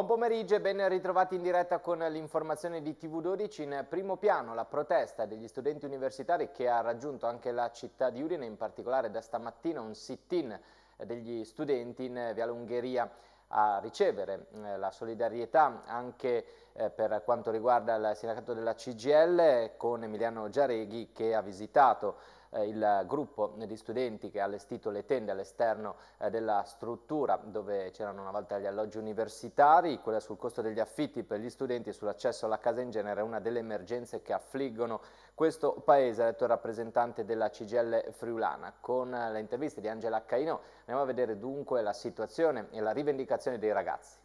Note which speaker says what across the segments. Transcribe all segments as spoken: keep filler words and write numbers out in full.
Speaker 1: Buon pomeriggio e ben ritrovati in diretta con l'informazione di T V dodici. In primo piano la protesta degli studenti universitari che ha raggiunto anche la città di Udine, in particolare da stamattina un sit-in degli studenti in Viale Ungheria a ricevere eh, la solidarietà anche eh, per quanto riguarda il sindacato della C G I L, con Emiliano Giareghi che ha visitato eh, il gruppo di studenti che ha allestito le tende all'esterno eh, della struttura dove c'erano una volta gli alloggi universitari. Quella sul costo degli affitti per gli studenti e sull'accesso alla casa in genere è una delle emergenze che affliggono questo paese, ha detto il rappresentante della C G I L friulana. Con le interviste di Angela Caino andiamo a vedere dunque la situazione e la rivendicazione dei ragazzi.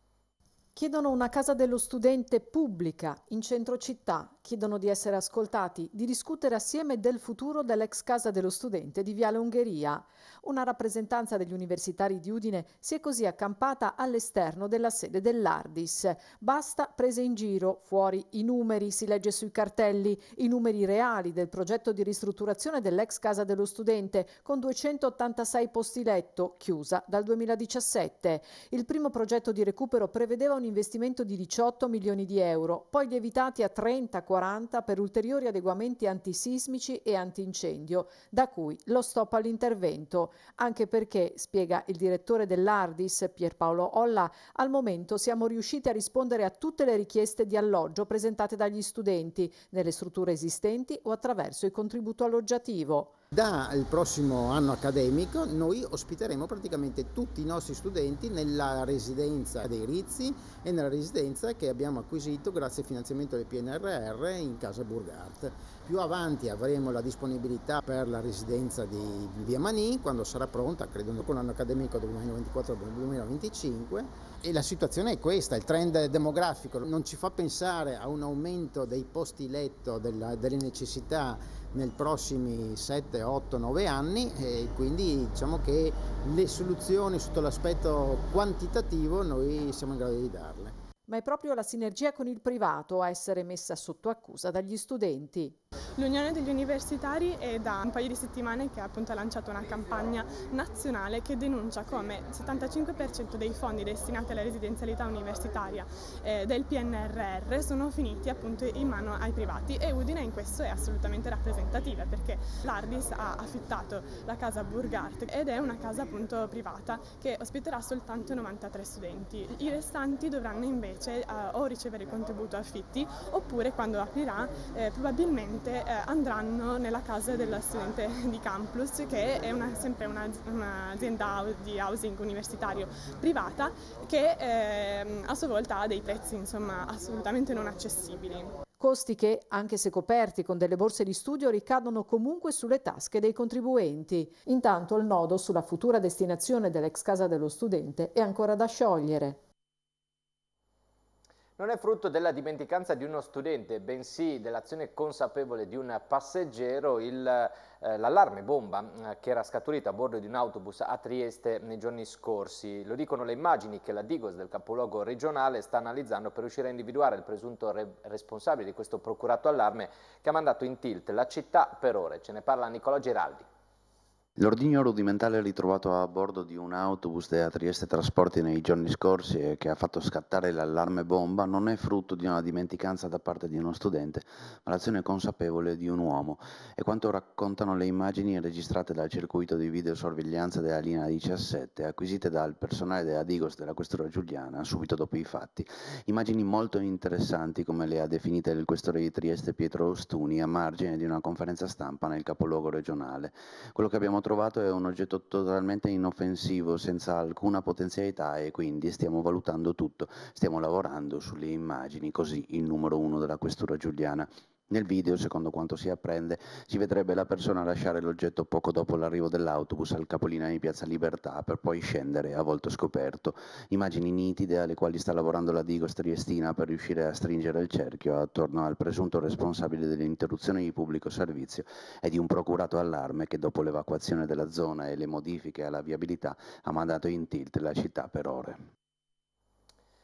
Speaker 2: Chiedono una casa dello studente pubblica in centro città, chiedono di essere ascoltati, di discutere assieme del futuro dell'ex casa dello studente di Viale Ungheria. Una rappresentanza degli universitari di Udine si è così accampata all'esterno della sede dell'Ardis. Basta prese in giro, fuori i numeri, si legge sui cartelli, i numeri reali del progetto di ristrutturazione dell'ex casa dello studente con duecentottantasei posti letto, chiusa dal duemiladiciassette. Il primo progetto di recupero prevedeva un investimento di diciotto milioni di euro, poi lievitati a trenta quaranta per ulteriori adeguamenti antisismici e antincendio, da cui lo stop all'intervento. Anche perché, spiega il direttore dell'Ardis, Pierpaolo Olla, al momento siamo riusciti a rispondere a tutte le richieste di alloggio presentate dagli studenti, nelle strutture esistenti o attraverso il contributo alloggiativo.
Speaker 3: Dal prossimo anno accademico noi ospiteremo praticamente tutti i nostri studenti nella residenza dei Rizzi e nella residenza che abbiamo acquisito grazie al finanziamento del P N R R in casa Burgart. Più avanti avremo la disponibilità per la residenza di Via Manin quando sarà pronta, credo con l'anno accademico duemilaventiquattro duemilaventicinque. E la situazione è questa, il trend demografico non ci fa pensare a un aumento dei posti letto, della, delle necessità nei prossimi sette, otto, nove anni, e quindi diciamo che le soluzioni sotto l'aspetto quantitativo noi siamo in grado di darle.
Speaker 2: Ma è proprio la sinergia con il privato a essere messa sotto accusa dagli studenti.
Speaker 4: L'Unione degli Universitari è da un paio di settimane che appunto ha lanciato una campagna nazionale che denuncia come il settantacinque per cento dei fondi destinati alla residenzialità universitaria eh, del P N R R sono finiti appunto in mano ai privati, e Udine in questo è assolutamente rappresentativa perché l'Ardis ha affittato la casa Burgart ed è una casa appunto privata che ospiterà soltanto novantatré studenti. I restanti dovranno invece eh, o ricevere il contributo affitti oppure quando aprirà eh, probabilmente eh, andranno nella casa dello studente di campus, che è una, sempre un'azienda di housing universitario privata che eh, a sua volta ha dei prezzi insomma assolutamente non accessibili.
Speaker 2: Costi che, anche se coperti con delle borse di studio, ricadono comunque sulle tasche dei contribuenti. Intanto il nodo sulla futura destinazione dell'ex casa dello studente è ancora da sciogliere.
Speaker 1: Non è frutto della dimenticanza di uno studente, bensì dell'azione consapevole di un passeggero il, eh, l'allarme bomba eh, che era scaturito a bordo di un autobus a Trieste nei giorni scorsi. Lo dicono le immagini che la Digos del capoluogo regionale sta analizzando per riuscire a individuare il presunto re responsabile di questo procurato allarme che ha mandato in tilt la città per ore. Ce ne parla Nicolò Giraldi.
Speaker 5: L'ordigno rudimentale ritrovato a bordo di un autobus della Trieste Trasporti nei giorni scorsi e che ha fatto scattare l'allarme bomba non è frutto di una dimenticanza da parte di uno studente, ma l'azione consapevole di un uomo. È quanto raccontano le immagini registrate dal circuito di videosorveglianza della linea diciassette, acquisite dal personale della Digos della Questura Giuliana subito dopo i fatti. Immagini molto interessanti, come le ha definite il questore di Trieste Pietro Ostuni a margine di una conferenza stampa nel capoluogo regionale. Quello che abbiamo trovato è un oggetto totalmente inoffensivo, senza alcuna potenzialità, e quindi stiamo valutando tutto, stiamo lavorando sulle immagini, così il numero uno della Questura Giuliana. Nel video, secondo quanto si apprende, si vedrebbe la persona lasciare l'oggetto poco dopo l'arrivo dell'autobus al capolinea di Piazza Libertà per poi scendere a volto scoperto. Immagini nitide alle quali sta lavorando la Digos triestina per riuscire a stringere il cerchio attorno al presunto responsabile dell'interruzione di pubblico servizio e di un procurato allarme che dopo l'evacuazione della zona e le modifiche alla viabilità ha mandato in tilt la città per ore.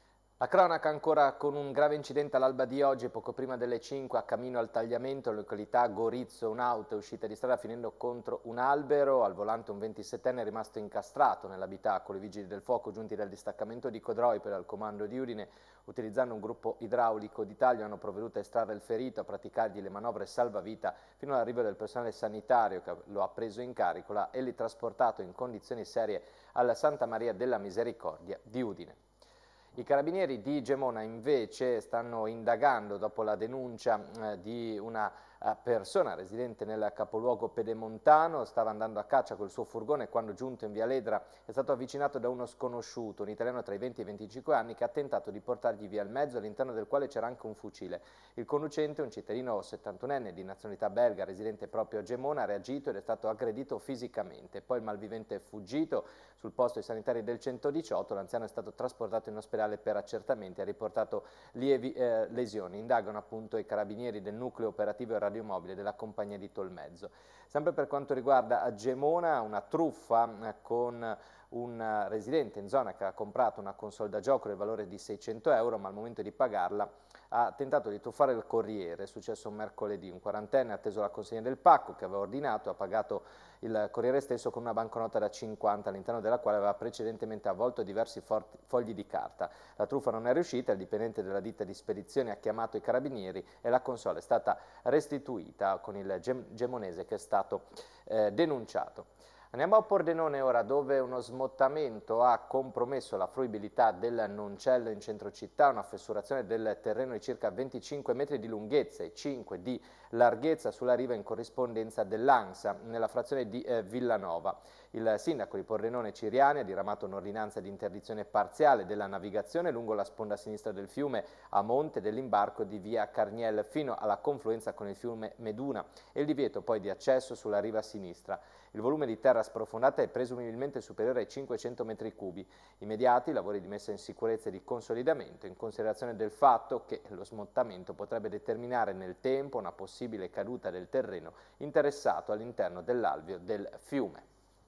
Speaker 1: La cronaca ancora con un grave incidente all'alba di oggi, poco prima delle cinque, a cammino al tagliamento, località Gorizzo. Un'auto è uscita di strada finendo contro un albero. Al volante un ventisettenne è rimasto incastrato nell'abitacolo. I vigili del fuoco, giunti dal distaccamento di Codroi per il comando di Udine, utilizzando un gruppo idraulico di taglio, hanno provveduto a estrarre il ferito, a praticargli le manovre salvavita fino all'arrivo del personale sanitario che lo ha preso in carico e li trasportato in condizioni serie alla Santa Maria della Misericordia di Udine. I carabinieri di Gemona invece stanno indagando dopo la denuncia eh, di una eh, persona residente nel capoluogo pedemontano. Stava andando a caccia col suo furgone quando, giunto in via Ledra, è stato avvicinato da uno sconosciuto, un italiano tra i venti e i venticinque anni, che ha tentato di portargli via il mezzo, all'interno del quale c'era anche un fucile. Il conducente, un cittadino settantunenne di nazionalità belga, residente proprio a Gemona, ha reagito ed è stato aggredito fisicamente. Poi il malvivente è fuggito. Sul posto i sanitari del centodiciotto, l'anziano è stato trasportato in ospedale per accertamenti e ha riportato lievi eh, lesioni. Indagano appunto i carabinieri del nucleo operativo e radiomobile della compagnia di Tolmezzo. Sempre per quanto riguarda Gemona, una truffa eh, con un residente in zona che ha comprato una console da gioco del valore di seicento euro, ma al momento di pagarla ha tentato di truffare il corriere. È successo un mercoledì. Un quarantenne ha atteso la consegna del pacco che aveva ordinato, ha pagato il corriere stesso con una banconota da cinquanta, all'interno della quale aveva precedentemente avvolto diversi fogli di carta. La truffa non è riuscita, il dipendente della ditta di spedizione ha chiamato i carabinieri e la console è stata restituita con il gem gemonese che è stato eh, denunciato. Andiamo a Pordenone ora, dove uno smottamento ha compromesso la fruibilità del Noncello in centro città, una fessurazione del terreno di circa venticinque metri di lunghezza e cinque di larghezza sulla riva in corrispondenza dell'Ansa, nella frazione di eh, Villanova. Il sindaco di Pordenone Ciriani ha diramato un'ordinanza di interdizione parziale della navigazione lungo la sponda sinistra del fiume a monte dell'imbarco di via Carniel fino alla confluenza con il fiume Meduna e il divieto poi di accesso sulla riva sinistra. Il volume di terra sprofondata è presumibilmente superiore ai cinquecento metri cubi. Immediati lavori di messa in sicurezza e di consolidamento, in considerazione del fatto che lo smottamento potrebbe determinare nel tempo una possibile caduta del terreno interessato all'interno dell'alveo del fiume.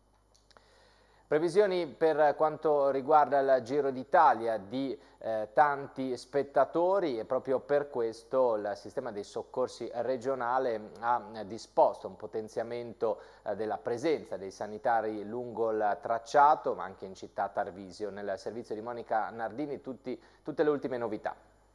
Speaker 1: Previsioni per quanto riguarda il Giro d'Italia di eh, tanti spettatori, e proprio per questo il sistema dei soccorsi regionale ha eh, disposto un potenziamento eh, della presenza dei sanitari lungo il tracciato, ma anche in città Tarvisio. Nel servizio di Monica Nardini tutti, tutte le ultime novità.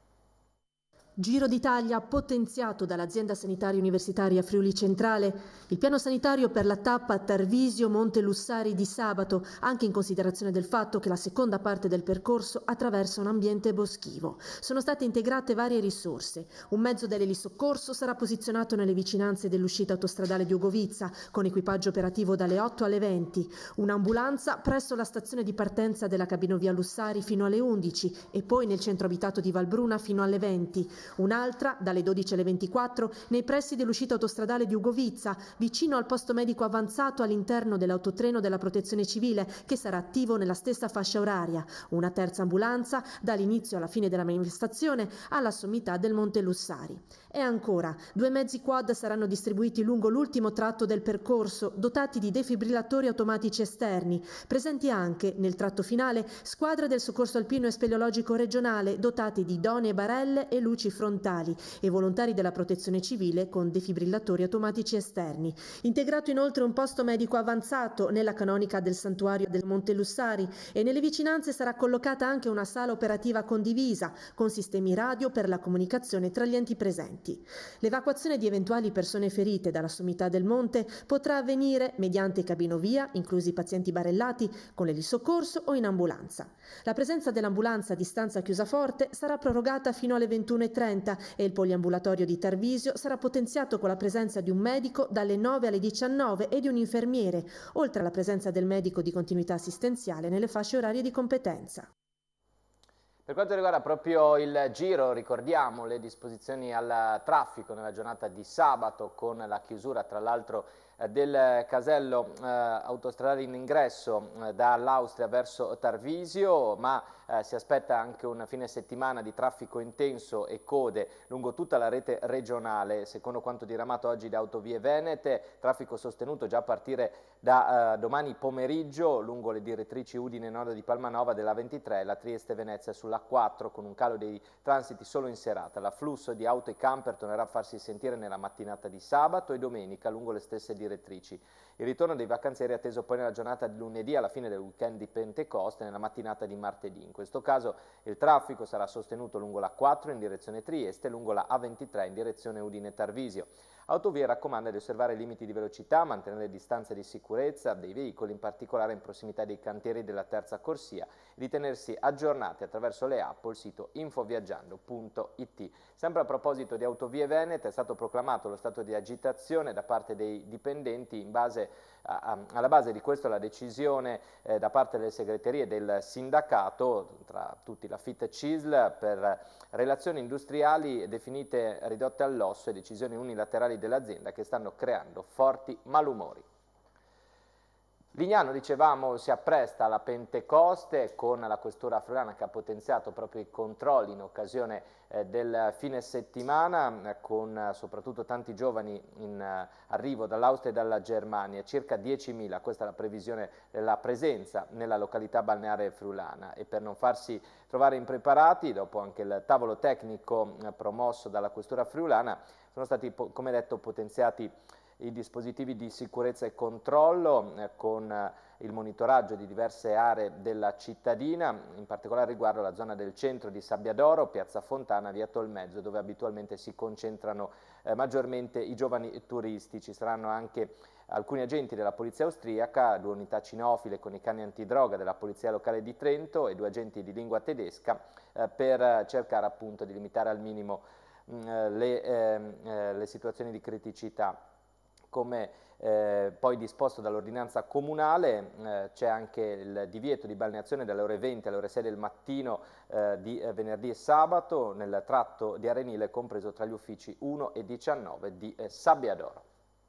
Speaker 6: Giro d'Italia potenziato dall'azienda sanitaria universitaria Friuli Centrale, il piano sanitario per la tappa Tarvisio-Monte Lussari di sabato, anche in considerazione del fatto che la seconda parte del percorso attraversa un ambiente boschivo. Sono state integrate varie risorse. Un mezzo dell'elisoccorso sarà posizionato nelle vicinanze dell'uscita autostradale di Ugovizza, con equipaggio operativo dalle otto alle venti, un'ambulanza presso la stazione di partenza della cabinovia Lussari fino alle undici e poi nel centro abitato di Valbruna fino alle venti. Un'altra dalle dodici alle ventiquattro nei pressi dell'uscita autostradale di Ugovizza, vicino al posto medico avanzato all'interno dell'autotreno della Protezione Civile, che sarà attivo nella stessa fascia oraria. Una terza ambulanza dall'inizio alla fine della manifestazione alla sommità del Monte Lussari. E ancora, due mezzi quad saranno distribuiti lungo l'ultimo tratto del percorso, dotati di defibrillatori automatici esterni. Presenti anche, nel tratto finale, squadre del soccorso alpino e speleologico regionale, dotati di idonee barelle e luci frontali, e volontari della Protezione Civile con defibrillatori automatici esterni. Integrato inoltre un posto medico avanzato nella canonica del santuario del Monte Lussari, e nelle vicinanze sarà collocata anche una sala operativa condivisa con sistemi radio per la comunicazione tra gli enti presenti. L'evacuazione di eventuali persone ferite dalla sommità del monte potrà avvenire mediante cabinovia, inclusi i pazienti barellati, con l'elisoccorso o in ambulanza. La presenza dell'ambulanza a distanza chiusa forte sarà prorogata fino alle ventuno e trenta e il poliambulatorio di Tarvisio sarà potenziato con la presenza di un medico dalle nove alle diciannove e di un infermiere, oltre alla presenza del medico di continuità assistenziale nelle fasce orarie di competenza.
Speaker 1: Per quanto riguarda proprio il Giro, ricordiamo le disposizioni al traffico nella giornata di sabato, con la chiusura tra l'altro del casello eh, autostradale in ingresso eh, dall'Austria verso Tarvisio, ma eh, si aspetta anche un fine settimana di traffico intenso e code lungo tutta la rete regionale. Secondo quanto diramato oggi da Autovie Venete, traffico sostenuto già a partire da eh, domani pomeriggio lungo le direttrici Udine Nord di Palmanova della ventitré e la Trieste-Venezia sulla quattro, con un calo dei transiti solo in serata. L'afflusso di auto e camper tornerà a farsi sentire nella mattinata di sabato e domenica lungo le stesse direttrici. Il ritorno dei vacanzieri è atteso poi nella giornata di lunedì alla fine del weekend di Pentecoste e nella mattinata di martedì. In questo caso il traffico sarà sostenuto lungo la quattro in direzione Trieste e lungo la A ventitré in direzione Udine-Tarvisio. Autovie raccomanda di osservare i limiti di velocità, mantenere distanze di sicurezza dei veicoli, in particolare in prossimità dei cantieri della terza corsia, e di tenersi aggiornati attraverso le app o il sito infoviaggiando punto it. Sempre a proposito di Autovie Venete, è stato proclamato lo stato di agitazione da parte dei dipendenti. In base a, a, alla base di questo la decisione eh, da parte delle segreterie del sindacato, tra tutti la Fit C I S L, per relazioni industriali definite ridotte all'osso e decisioni unilaterali dell'azienda che stanno creando forti malumori. Lignano, dicevamo, si appresta alla Pentecoste con la questura friulana che ha potenziato proprio i controlli in occasione eh, del fine settimana, eh, con eh, soprattutto tanti giovani in eh, arrivo dall'Austria e dalla Germania, circa diecimila, questa è la previsione della presenza nella località balneare friulana, e per non farsi trovare impreparati, dopo anche il tavolo tecnico eh, promosso dalla questura friulana, sono stati, come detto, potenziati i dispositivi di sicurezza e controllo eh, con eh, il monitoraggio di diverse aree della cittadina, in particolare riguardo la zona del centro di Sabbiadoro, Piazza Fontana, Via Tolmezzo, dove abitualmente si concentrano eh, maggiormente i giovani turisti. Ci saranno anche alcuni agenti della polizia austriaca, due unità cinofile con i cani antidroga della polizia locale di Trento e due agenti di lingua tedesca eh, per cercare appunto di limitare al minimo mh, le, eh, eh, le situazioni di criticità. Come eh, poi disposto dall'ordinanza comunale, eh, c'è anche il divieto di balneazione dalle ore venti alle ore sei del mattino eh, di eh, venerdì e sabato nel tratto di Arenile compreso tra gli uffici uno e diciannove di eh, Sabbiadoro.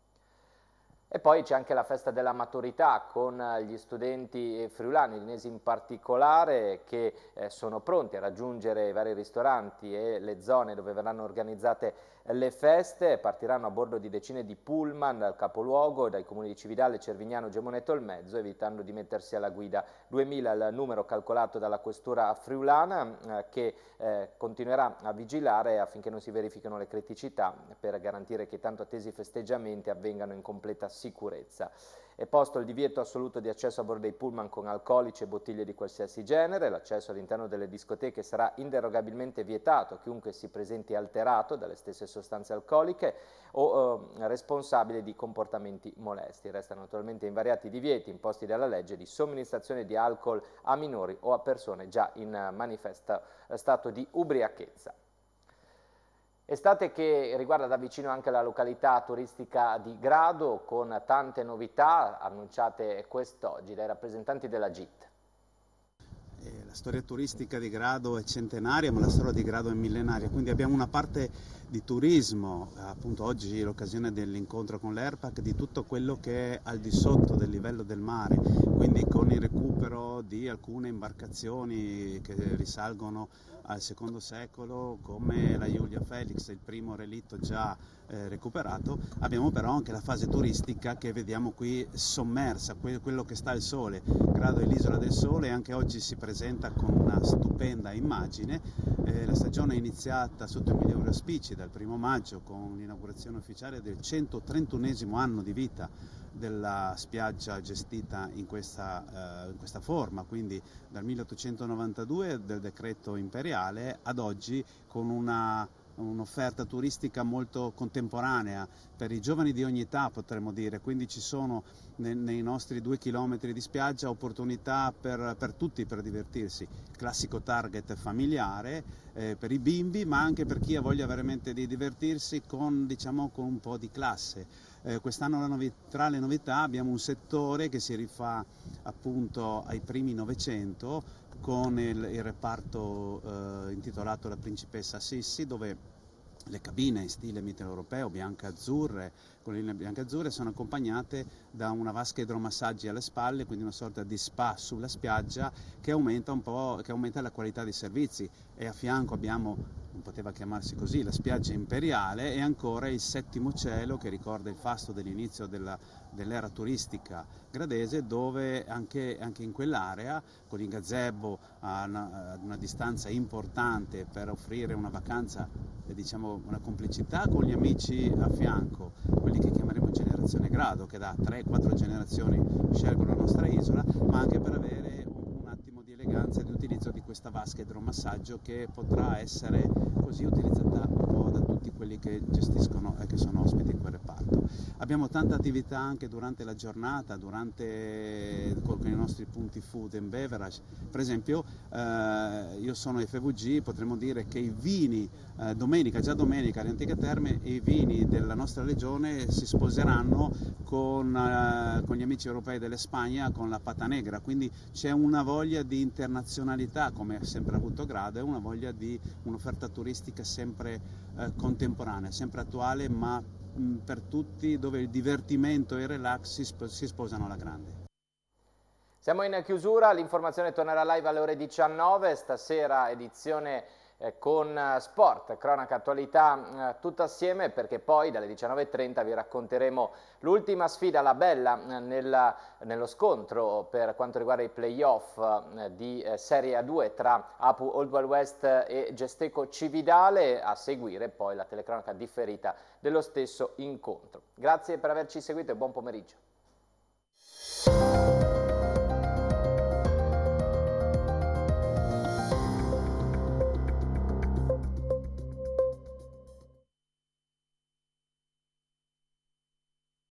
Speaker 1: E poi c'è anche la festa della maturità con gli studenti friulani, linesi in particolare, che eh, sono pronti a raggiungere i vari ristoranti e le zone dove verranno organizzate le feste. Partiranno a bordo di decine di pullman dal capoluogo, dai comuni di Cividale, Cervignano, Gemone e Tolmezzo, evitando di mettersi alla guida. duemila il numero calcolato dalla questura friulana eh, che eh, continuerà a vigilare affinché non si verifichino le criticità per garantire che i tanto attesi festeggiamenti avvengano in completa sicurezza. È posto il divieto assoluto di accesso a bordo dei pullman con alcolici e bottiglie di qualsiasi genere. L'accesso all'interno delle discoteche sarà inderogabilmente vietato a chiunque si presenti alterato dalle stesse sostanze alcoliche o eh, responsabile di comportamenti molesti. Restano naturalmente invariati i divieti imposti dalla legge di somministrazione di alcol a minori o a persone già in manifesto stato di ubriachezza. Estate che riguarda da vicino anche la località turistica di Grado, con tante novità annunciate quest'oggi dai rappresentanti della G I T.
Speaker 7: La storia turistica di Grado è centenaria, ma la storia di Grado è millenaria, quindi abbiamo una parte di turismo, appunto oggi è l'occasione dell'incontro con l'ERPAC, di tutto quello che è al di sotto del livello del mare, quindi con il recupero di alcune imbarcazioni che risalgono al secondo secolo, come la Julia Felix, il primo relitto già eh, recuperato. Abbiamo però anche la fase turistica che vediamo qui sommersa, quello che sta al sole. Grado è l'isola del sole e anche oggi si presenta con una stupenda immagine. Eh, la stagione è iniziata sotto i migliori auspici dal primo maggio con l'inaugurazione ufficiale del centotrentunesimo anno di vita della spiaggia gestita in questa, eh, in questa forma, quindi dal milleottocentonovantadue del decreto imperiale ad oggi, con una un'offerta turistica molto contemporanea per i giovani di ogni età, potremmo dire, quindi ci sono nei, nei nostri due chilometri di spiaggia opportunità per, per tutti per divertirsi, classico target familiare eh, per i bimbi, ma anche per chi ha voglia veramente di divertirsi con, diciamo, con un po' di classe. Eh, quest'anno tra le novità abbiamo un settore che si rifà appunto ai primi Novecento, con il, il reparto eh, intitolato La Principessa Sissi, dove le cabine in stile mitteleuropeo, bianco-azzurre, con le linee bianco-azzurre, sono accompagnate da una vasca idromassaggi alle spalle, quindi una sorta di spa sulla spiaggia che aumenta un po', che aumenta la qualità dei servizi. E a fianco abbiamo, non poteva chiamarsi così, la spiaggia imperiale e ancora il settimo cielo che ricorda il fasto dell'inizio della, dell'era turistica gradese, dove anche, anche in quell'area, con il gazebo a una, a una distanza importante per offrire una vacanza, eh, diciamo una complicità con gli amici a fianco, quelli che chiameremo generazione grado, che da tre quattro generazioni scelgono la nostra isola, ma anche per avere un attimo di eleganza e di utilizzo di questa vasca idromassaggio che potrà essere così utilizzata un po' da tutti quelli che gestiscono e che sono ospiti in quel reparto. Abbiamo tanta attività anche durante la giornata, durante, con i nostri punti food and beverage. Per esempio eh, io sono F V G, potremmo dire che i vini eh, domenica, già domenica alle Antiche Terme, i vini della nostra regione si sposeranno con, eh, con gli amici europei della Spagna, con la Pata Negra, quindi c'è una voglia di internazionalità, come ha sempre avuto Grado, e una voglia di un'offerta turistica sempre eh, contemporanea, sempre attuale, ma mh, per tutti, dove il divertimento e il relax si, sp si sposano alla grande.
Speaker 1: Siamo in chiusura, l'informazione tornerà live alle ore diciannove, stasera edizione eh, con sport, cronaca, attualità, eh, tutto assieme, perché poi dalle diciannove e trenta vi racconteremo l'ultima sfida, la bella, eh, nella, nello scontro per quanto riguarda i playoff eh, di eh, Serie A due tra Apu Old Wild West e Gesteco Cividale, a seguire poi la telecronaca differita dello stesso incontro. Grazie per averci seguito e buon pomeriggio.